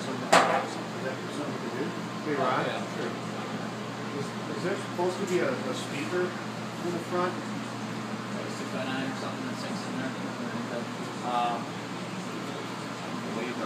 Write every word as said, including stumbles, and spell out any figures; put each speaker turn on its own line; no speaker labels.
something, something that something to do. Hey, Ron?
Yeah, sure.
Is, is there supposed to be a, a speaker in the front?
Six by nine or something that sinks in there. Um, I believe